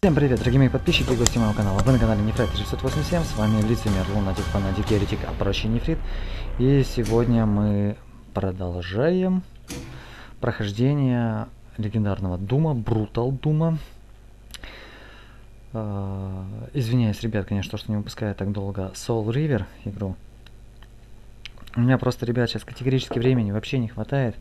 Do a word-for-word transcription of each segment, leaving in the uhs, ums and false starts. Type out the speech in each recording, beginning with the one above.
Всем привет, дорогие мои подписчики и гости моего канала. Вы на канале Нефрит шестьсот восемьдесят семь, с вами Лицемер, Лунатик, Фанатик, Еретик, а проще Нефрит. И сегодня мы продолжаем прохождение легендарного Дума, Брутал Дума. Извиняюсь, ребят, конечно, что не выпускаю так долго Soul River игру. У меня просто, ребят, сейчас категорически времени вообще не хватает.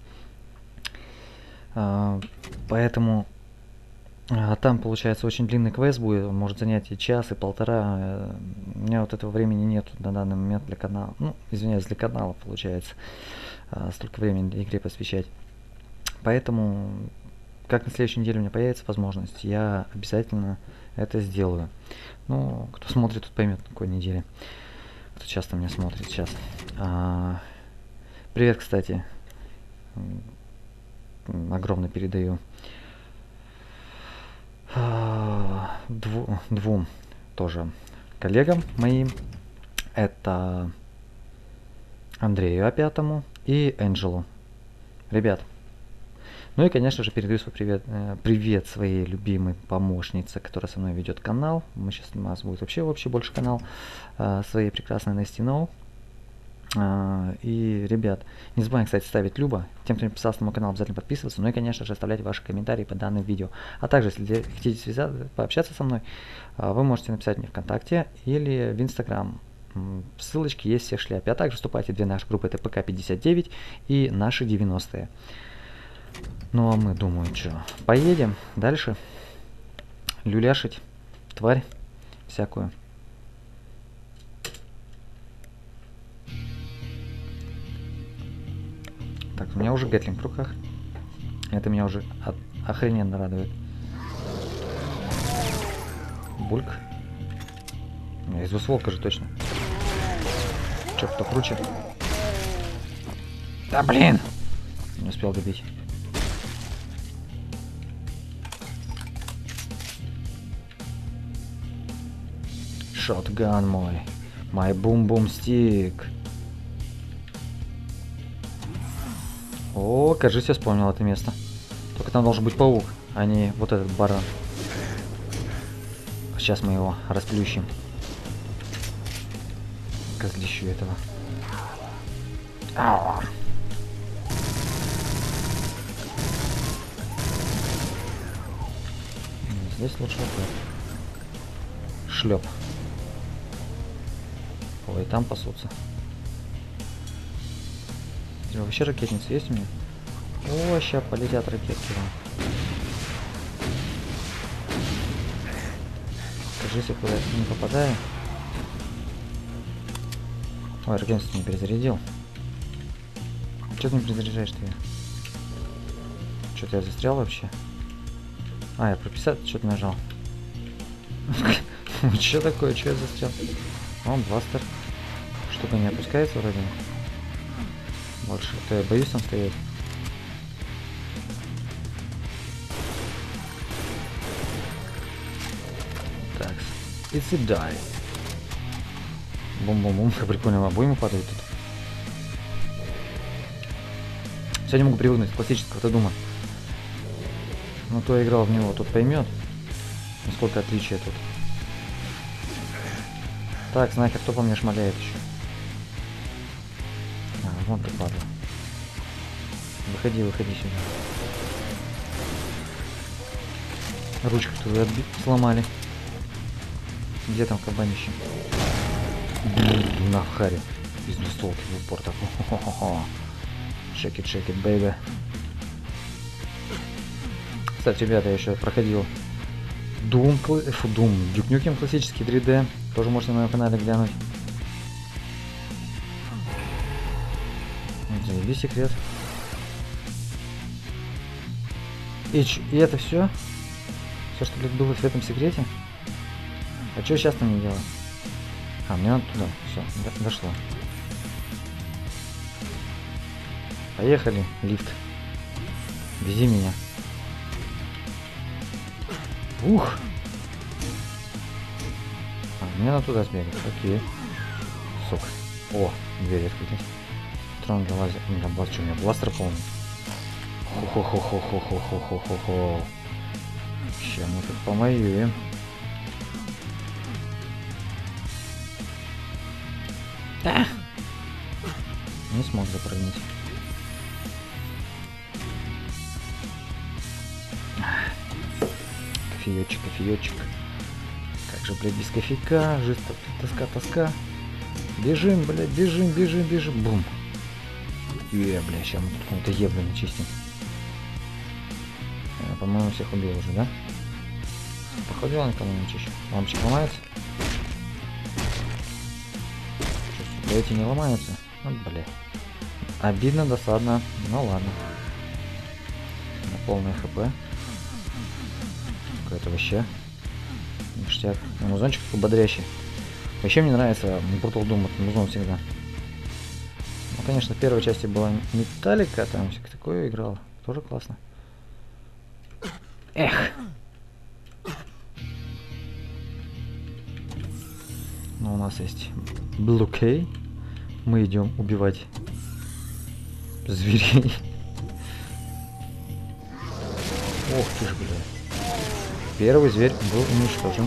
Поэтому... А там, получается, очень длинный квест будет, он может занять и час, и полтора. У меня вот этого времени нет на данный момент для канала. Ну, извиняюсь, для канала, получается, столько времени игре посвящать. Поэтому, как на следующей неделе у меня появится возможность, я обязательно это сделаю. Ну, кто смотрит, тот поймет, на какой неделе. Кто часто меня смотрит сейчас. А, привет, кстати. Огромно передаю. Дву, двум тоже коллегам моим, это Андрею Опятому и Энджелу. Ребят, ну и конечно же передаю свой привет, э, привет своей любимой помощнице, которая со мной ведет канал. Мы сейчас, у нас будет вообще вообще больше канал, э, своей прекрасной Насти Ноу. Uh, и, ребят, не забываем, кстати, ставить Люба. Тем, кто не подписался на мой канал, обязательно подписываться. Ну и, конечно же, оставлять ваши комментарии по данному видео. А также, если хотите связаться, пообщаться со мной, uh, вы можете написать мне ВКонтакте или в Инстаграм. Ссылочки есть все в шляпе. А также вступайте в две наши группы, это ПК пятьдесят девять и наши девяностые. Ну а мы, думаю, что, поедем дальше люляшить тварь всякую. Так, у меня уже гэтлинг в руках. Это меня уже от... охрененно радует. Бульк. Из двустволка же точно. Че, кто круче? Да блин! Не успел добить. Шотган мой. Мой бум-бум-стик. О, кажется, я вспомнил это место. Только там должен быть паук, а не вот этот баран. Сейчас мы его расплющим. Козлищу этого. Ау. Здесь лучше вот шлеп. Ой, там пасутся. Вообще ракетница есть у меня? О, сейчас полетят ракетки вам. Кажись, я куда не попадаю. Ой, ракетницу не перезарядил. Че ты не перезаряжаешь ты? Что-то я застрял вообще. А, я про пятьдесят что-то нажал. Что такое? Че я застрял? О, бластер. Штука не опускается вроде. Больше, то я боюсь там стоять. Так, it's a die. Бум-бум-бум, как прикольно, обойму падает тут. Сегодня могу привыкнуть к классического Дума. Ну, кто играл в него, тот поймет, насколько отличия тут. Так, снайпер, кто по мне шмаляет еще? А, вон ты падал. Выходи, выходи сюда. Ручку твою отби... сломали. Где там кабанище? На харе. Из двустволки в упор такой. Shake it, shake it, baby. Кстати, ребята, я еще проходил Doom, фу, Doom, Duke Nukem классический три дэ. Тоже можете на моем канале глянуть. Заеби секрет. И, и это все? Все, что было в этом секрете? А что сейчас там не делать? А, мне надо туда. Все, до дошло. Поехали, лифт. Вези меня. Ух! А, мне надо туда сбегать. Окей. Сука. О, дверь открылись. Трон для лазер. У меня бластер, у меня бластер полный. Хо-хо-хо-хо-хо-хо-хо-хо-хо. Сейчас мы тут помоюем. А! Не смог запрыгнуть. Кофеечек, кофеечек. Как же, блядь, без кофейка? Жизнь, тоска, тоска. Бежим, блядь, бежим, бежим, бежим. Бум. Е, блядь, сейчас мы тут какого-то ебля начистим. Я, по-моему, всех убил уже, да? Походу, я никому не чищу. Лампочек ломается? Что, эти не ломаются? Вот, блядь. Обидно, досадно. Ну ладно. На полное хп. Какое-то вообще. Ништяк. Музончик такой бодрящий. Вообще мне нравится Brutal Doom, это музон всегда. Ну, конечно, в первой части была Металлика, там всякое такое играл. Тоже классно. Эх! Но у нас есть Blue Key. Мы идем убивать зверей. Ох ты ж, блядь. Первый зверь был уничтожен.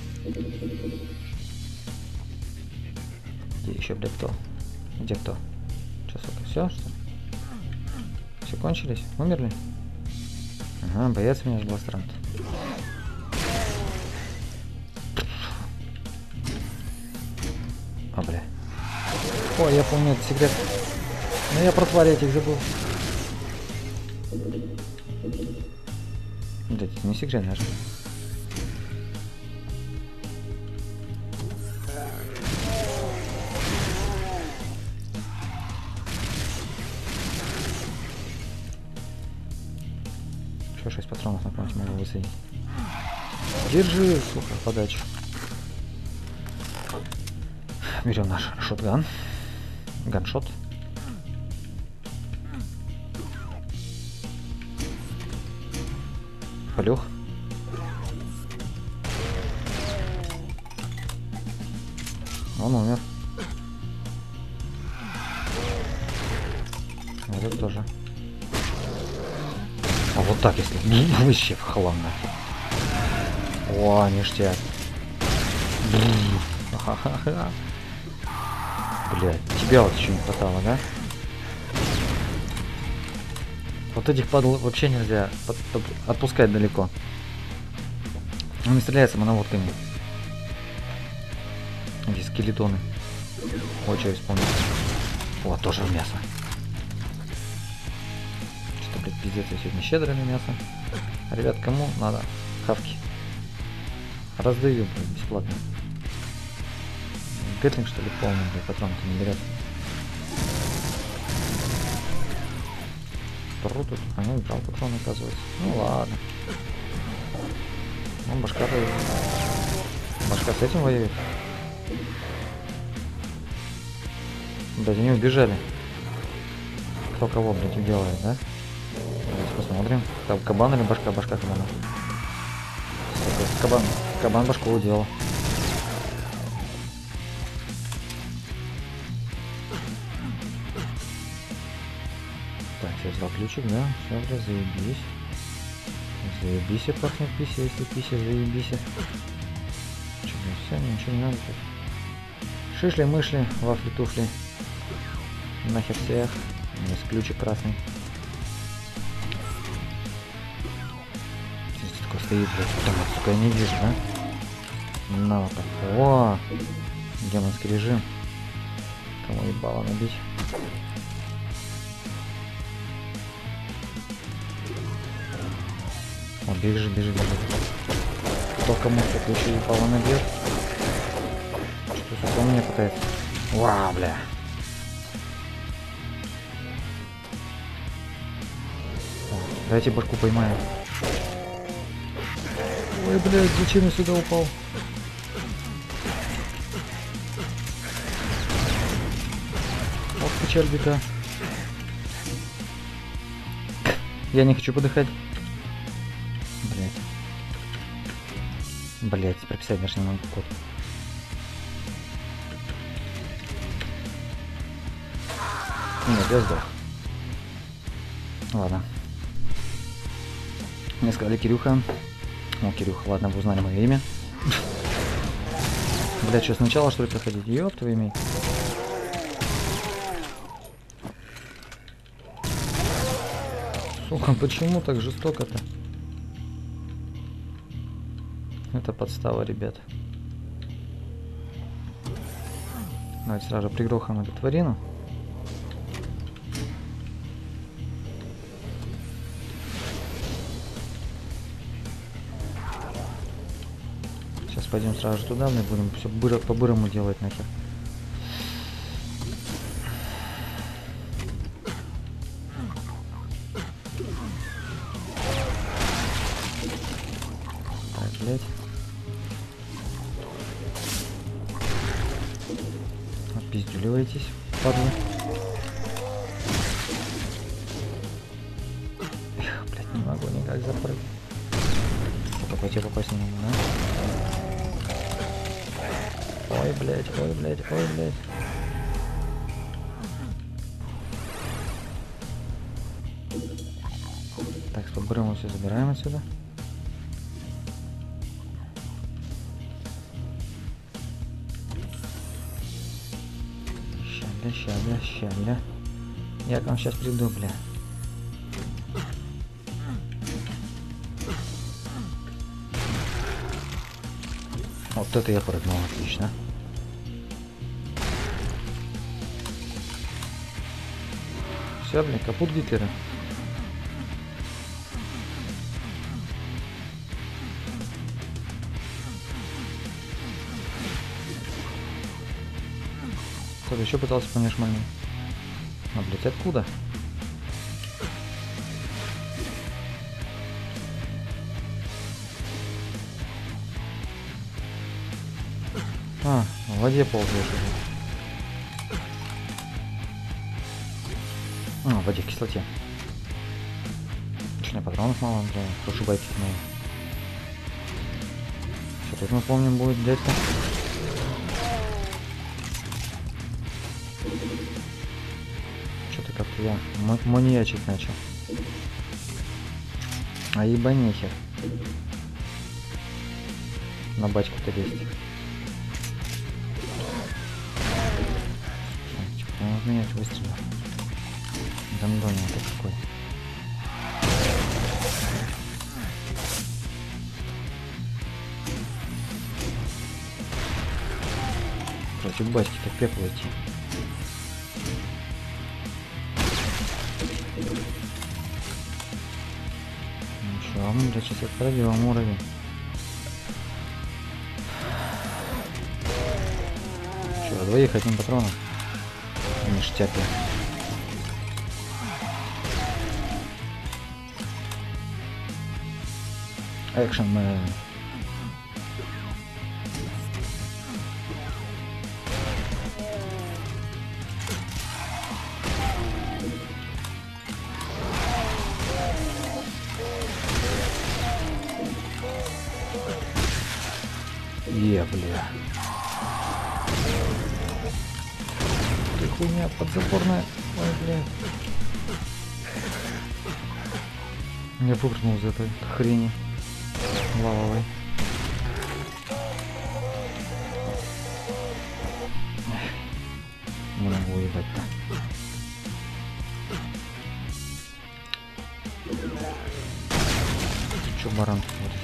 Где еще, блядь, кто? Где кто? Че, сука, все, что ли? Все кончились? Умерли? Ага, боец меня жгла странт. А, бля. Ой, я помню этот секрет. Но я про твари этих забыл. Да, это не секрет даже. Еще шесть патронов на память могу высадить. Держи, сука, подачу. Берем наш шотган. Ганшот. Полех. Он умер. Вот это тоже. А вот так, если вообще в хлам нафиг. О, ништяк. Блядь, тебя вот еще не хватало, да? Вот этих падл вообще нельзя под, под, отпускать далеко. Он не стреляет самонаводками. Эти скелетоны. Ой, что исполнил. Вот, тоже мясо. Что-то, блядь, пиздец, я сегодня щедрый на мясо. Ребят, кому надо? Хавки. Раздаю, блядь, бесплатно. Гэтлинг, что ли, полный, блядь, патронки не берет. Тут, а не брал патрон, оказывается. Ну ладно. Он башка воюет. Башка с этим воюет. Блять, они убежали. Кто кого, блядь, делает, да? Давайте посмотрим. Там кабан или башка? Башка кабана. Кабан. Кабан башку уделал. Так, я взял ключик, да? Все, бля, заебись. Заебись, пахнет пися, если пися, заебись. Че, бля, все, ничего не надо тут. Шишли-мышли, вафли-туфли. Нахер всех. У меня есть ключик красный. Здесь такой стоит, блядь. Там, сука, я не вижу, да? На вот так. О! Демонский режим. Кому ебало набить? О, бежи, бежи, бежи. Кто кому-то ключи ебало набьет? Что, сука, у меня пытается? Вау, бля. Давайте башку поймаем. Ой, блядь, зачем я сюда упал? Ох, печаль, беда. Я не хочу подыхать. Блядь. Блядь, прописать даже не могу код. Нет, я сдох. Ладно. Мне сказали, Кирюха, О, Кирюха, ладно, вы узнали мое имя. Бля, что, сначала что ли проходить? Ёб твою имя. Сука, почему так жестоко-то? Это подстава, ребят. Давайте сразу пригрохаем эту тварину. Сейчас пойдем сразу же туда, мы будем все быро, по-бырому делать нахер. Так, блять. Опиздюливайтесь, падлы. Эх, блять, не могу никак запрыгнуть. Попасть, попасть не могу, да? Ой, блядь, ой, блядь, ой, блядь. Так, с подбором все забираем отсюда. Щаля, щаля, щаля. Я к вам сейчас приду, бля. Вот это я прыгнул, отлично. Все, блин, капут Гитлера. Кто-то еще пытался по мне шмальнуть. А, блять, откуда? А, в воде ползаешь уже. А, в воде, в кислоте. Что, у меня патронов мало, Андрея? Хорошо байки мои. Что тут мы помним будет дядька? Что-то как-то я маньячить начал. А еба нехер. На бачку-то лезть. Вот менять выстрел. Гандони это какой. Против батьки как пепло идти. Ничего, мы блядь, сейчас отправим уровень. Че, двоих одним патроном? Ништяки. Экшен мы. Е, бля. Ты хуйня подзапорная. Ой, бля. Я выпрыгнул из этой хрени лавовой. Не могу уебать-то. Чё баран творит?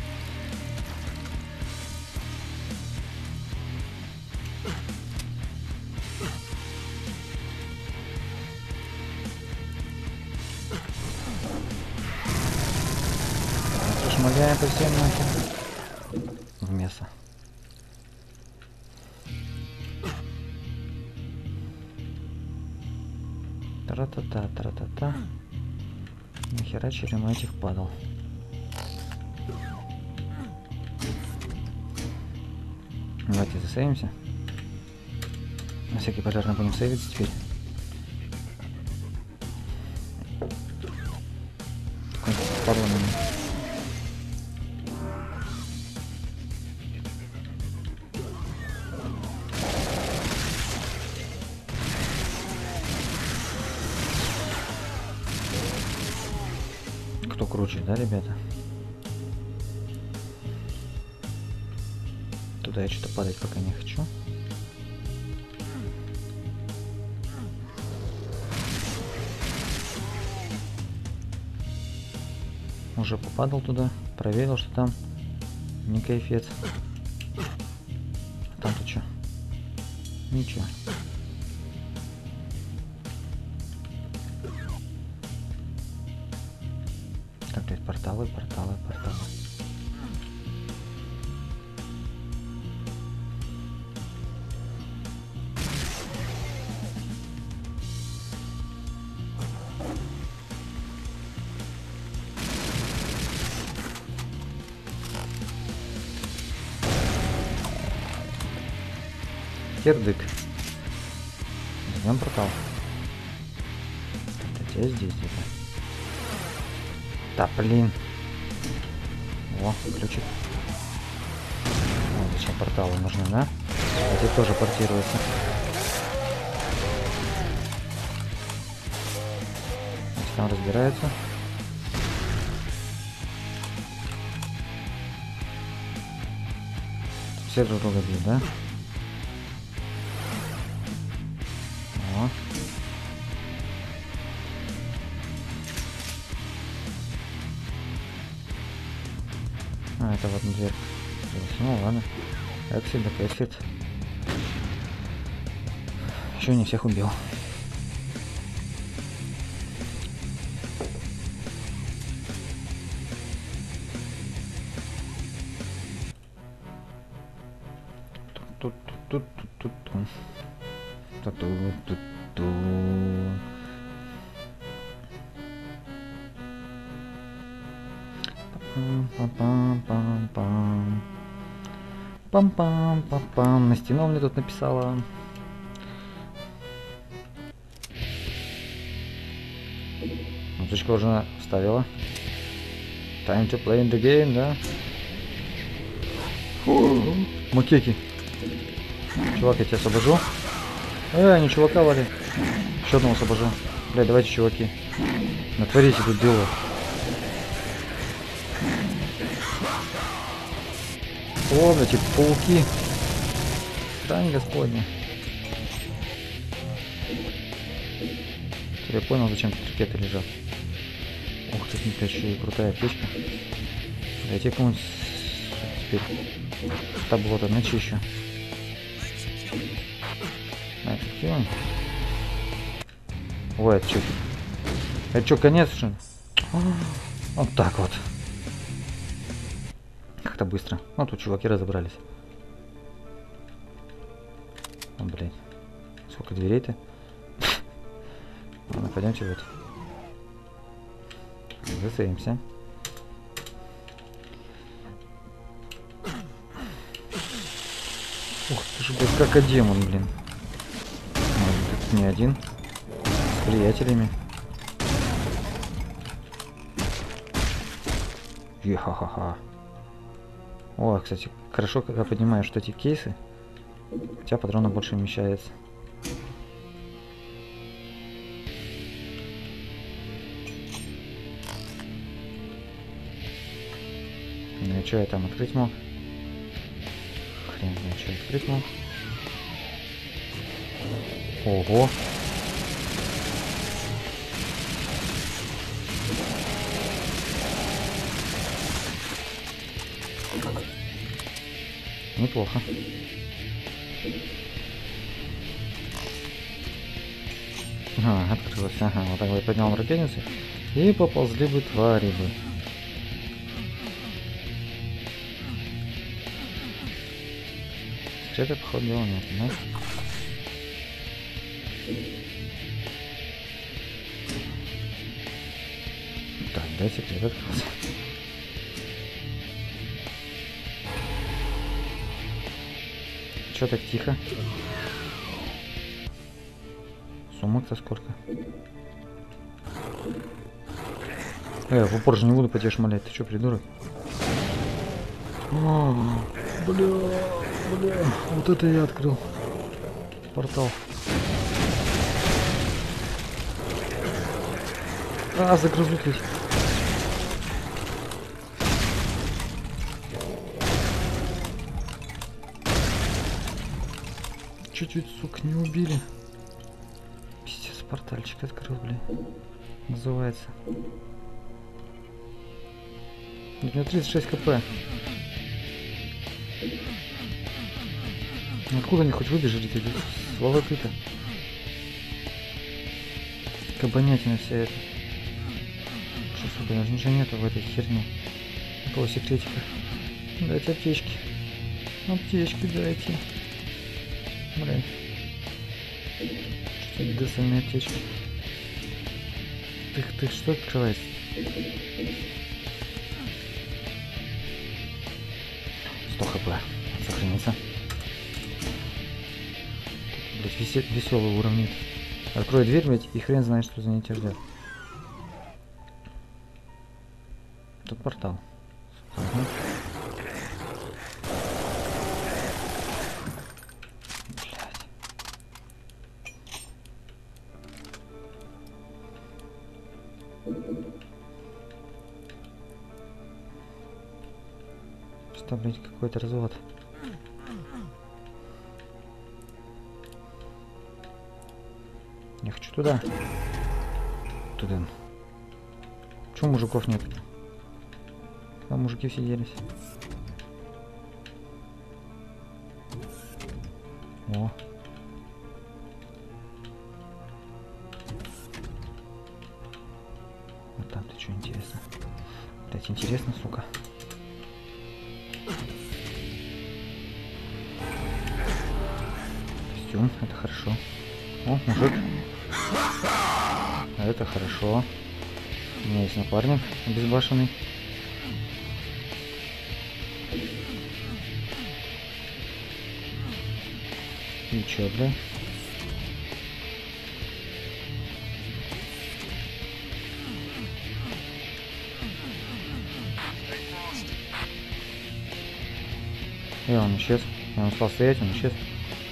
Шмаляем по всем нахер. В мясо. Тра-та-та, тра-та-та. Нахера черем этих падал. Давайте засейвимся. На всякий пожарный будем сейвиться теперь. Падал на меня. Кто круче, да, ребята? туда я что-то падать пока не хочу. Уже попадал туда, проверил, что там не кайфец. А там-то что? Ничего. Так, блядь, порталы, порталы, порталы. Кирдык. Возьмем портал. Это здесь где-то. Да, блин. О, ключик. О, зачем порталы нужны, да? Эти тоже портируются. Эти там разбираются. Все друг друга бьют, да? О. А, это вот дверь. Ну ладно. Эксит, так эксит. Еще не всех убил. Тут-тут-тут-тут-тут. Ту-ту-ту-ту. Пам-пам-пам-пам. Пам-пам-пам-пам. На стену мне тут написала. Музычка уже вставила. Time to play in the game, да? Фу, макеки. Чувак, я тебя освобожу. Э, не чувака вали. Еще одного освобожу. Бля, давайте, чуваки. Натворите тут дело. О, эти пауки. Дань господня. Теперь я понял, зачем тут ракеты лежат. Ух ты, блядь, еще и крутая аптечка. Дайте кому-нибудь теперь таблота начищу. А, это ой, это что? Это что, конец, что ли? Вот так вот. Как-то быстро. Ну, тут чуваки разобрались. О, блядь. Сколько дверей-то? Ладно, пойдемте вот. Засеемся. Ух ты ж, блядь, как а демон, блин. Может, тут не один. С приятелями. Ха-ха-ха. О, кстати, хорошо, когда поднимаешь что эти кейсы, у тебя патрона больше вмещается. Ну и что я там открыть мог? Хрен знает, что открыть мог. Ого! Неплохо. А, открылось. Ага, вот так вот поднял ракетницу. И поползли бы твари бы. Секрета, походу, дела нет, да? Так, дай секрет открылся. Чё так тихо? Сумок-то сколько? Э, в упор же не буду по тебе шмалять. Ты чё, придурок? О, бля, бля. Вот это я открыл. Портал. А, загрызут ведь. чуть-чуть, сука, не убили. Пиздец, портальчик открыл, блин. Называется. У меня тридцать шесть кп. Откуда они хоть выбежали, эти сволоты-то? Кабанятина вся эта. Что, сука, даже ничего нету в этой херне. Никакого секретика. Дайте аптечки. Аптечки дайте. Блин. Что это десальные аптечки? Ты, ты что открывается? сто хп. Сохранится. Блять, весе веселый уровень. Открой дверь, блять, и хрен знает, что за ней тебя ждет. Тут портал. Угу. Что, блять, какой-то развод. Я хочу туда. Туда. Чего мужиков нет? Там мужики все делись. О. Вот там-то что интересно. Блять, интересно, сука. Костюм, это хорошо. О, мужик. А это хорошо. У меня есть напарник обезбашенный. И чё, бля? И он исчез. Он стал стоять, он исчез.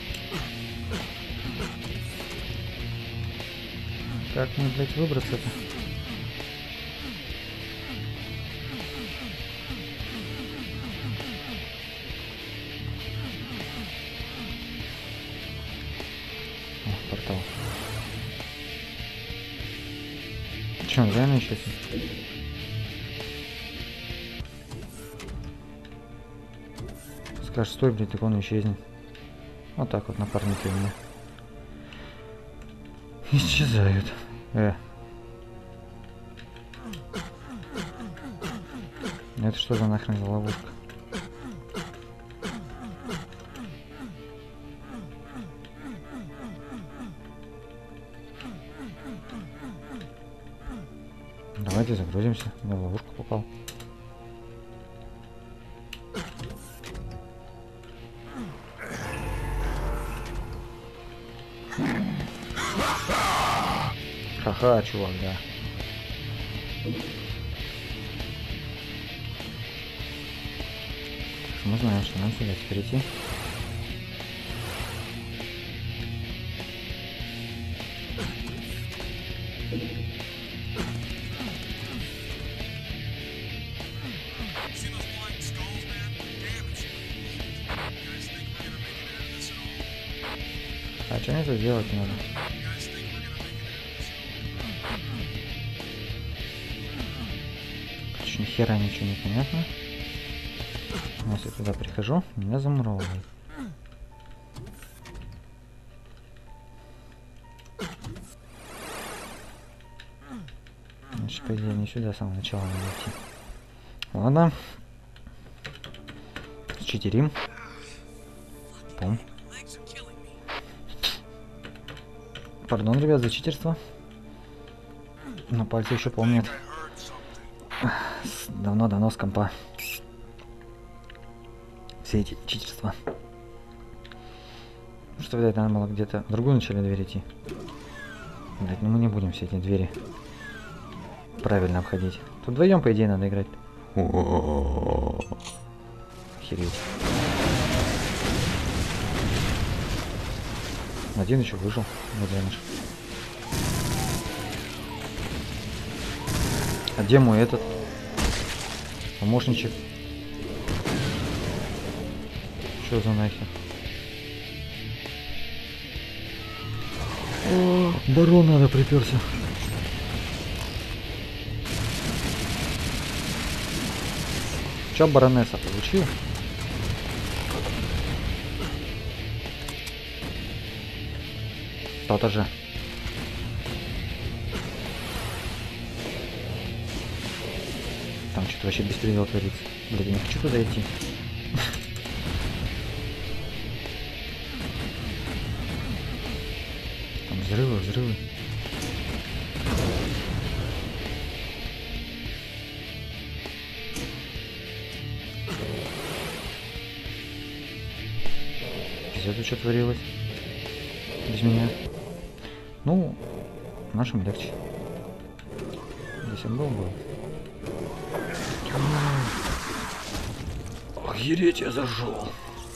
Как мне, блядь, выбраться-то? О, портал. Че, он реально исчез? Скажешь, стой, блядь, так он исчезнет. Вот так вот напарники у меня исчезают. Э. Это что за нахрен за ловушка? Давайте загрузимся. Я в ловушку попал. Ха-ха, чувак, да. Мы знаем, что нам сюда теперь идти. А что мне тут делать надо? Ни хера ничего не понятно. Если туда прихожу, меня замуровывает. Значит, по идее, не сюда с самого начала надо идти. Ладно. Считерим. Пум. Пардон, ребят, за читерство. Но пальцы еще помнят. Давно-давно с компа. Все эти читерства. Что, видать, надо было где-то в другую начали дверь идти. Блять, ну мы не будем все эти двери правильно обходить. Тут вдвоем, по идее, надо играть. Охереть. Один еще выжил. Гаденыш. А где мой этот помощничек? Что за нахер? О, барон надо приперся. Чё баронесса получил? То-то же. Там что-то вообще беспредел творится. Блин, я не хочу туда идти. Там взрывы, взрывы. Пиздец, тут что творилось? Без меня. Ну, нашим легче. Здесь он был, был. Охереть, я зажёл.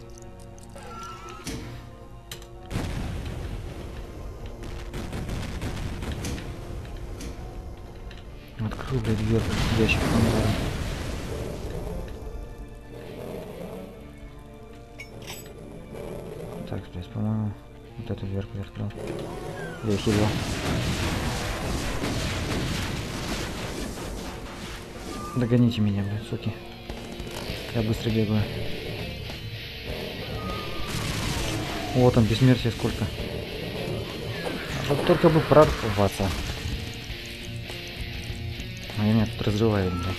Открыл, блядь, дверь, ящик Пандоры. Так, здесь, по-моему, вот эту дверку я открыл. Я хилил. Догоните меня, блядь, суки. Я быстро бегаю. Вот там бессмертие сколько. Вот только бы прорваться. А меня тут разрывает, блядь.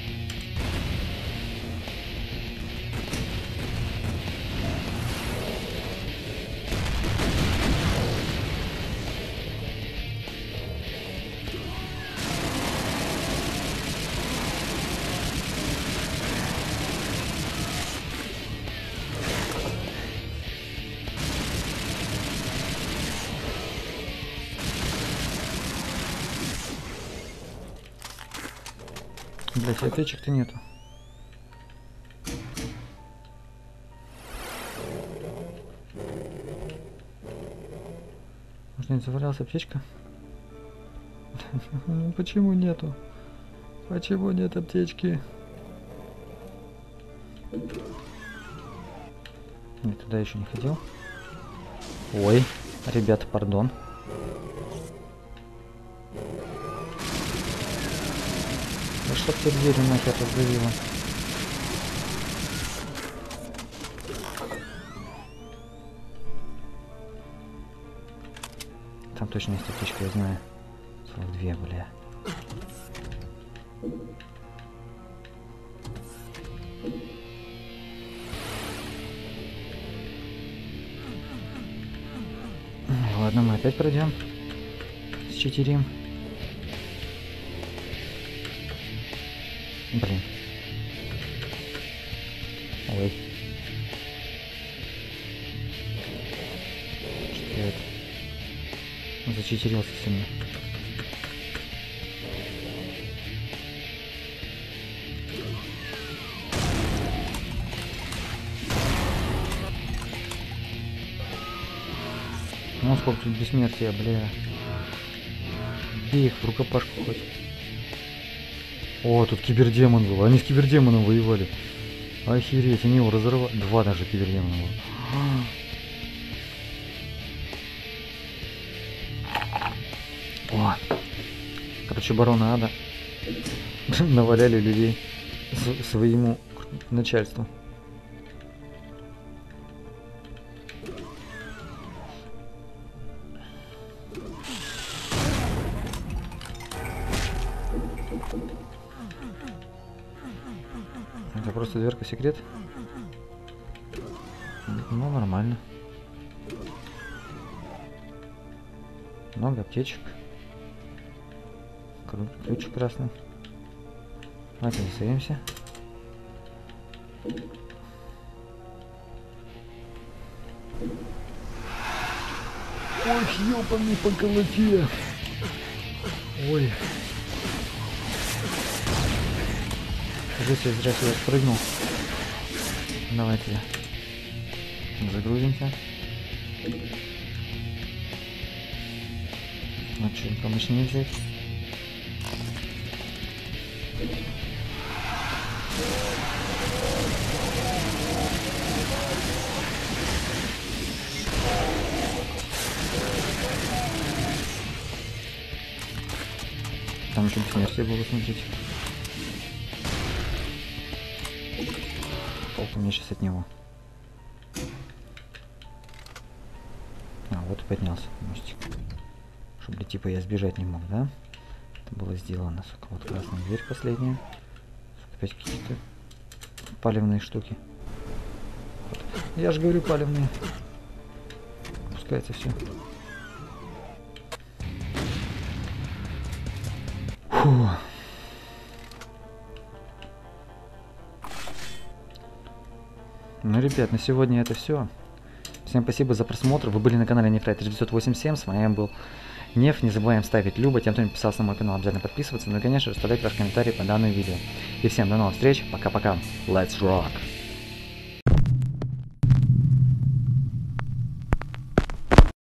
Блять, аптечек-то нету. Может, не завалялась аптечка? Почему нету? Почему нет аптечки? Нет, туда еще не ходил. Ой, ребята, пардон. Да чтоб ты дверь нахер раздавила. Там точно есть аптечка, я знаю. сорок два, бля. Ладно, мы опять пройдем. С четырем. Блин. Ой. Что я это? Зачитерился сильно. Ну сколько тут бессмертия, бля. Бей их в рукопашку хоть. О, тут кибердемон был. Они с кибердемоном воевали. Охереть, они его разорвали. Два даже кибердемона было. О. Короче, барона Ада наваляли людей своему начальству. Это просто дверка секрет. Ну, нормально. Много аптечек. Ключ красный. Давайте засоемся. Ой, ёбаный по голове. Ой. Кажется, я зря сюда спрыгнул. Давайте загрузимся. Ну что, помощнее взять. Там еще бессмертие было, смотрите. Толку мне сейчас от него. А, вот и поднялся мостик. Чтобы типа я сбежать не мог, да? Это было сделано, сука. Вот красная дверь последняя. Сука, опять какие-то палевные штуки. Вот. Я же говорю, палевные. Пускается все. Фу. Ну, ребят, на сегодня это все. Всем спасибо за просмотр. Вы были на канале Нефрайтер девятьсот восемьдесят семь. С вами был Неф. Не забываем ставить любо. Тем, кто не подписался на мой канал, обязательно подписываться. Ну и, конечно же, оставлять ваш комментарий по данному видео. И всем до новых встреч. Пока-пока. Let's rock!